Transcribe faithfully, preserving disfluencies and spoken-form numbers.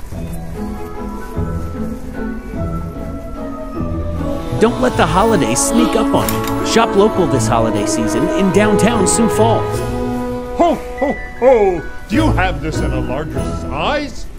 Don't let the holidays sneak up on you. Shop local this holiday season in downtown Sioux Falls. Ho, ho, ho! Do you have this in a larger size?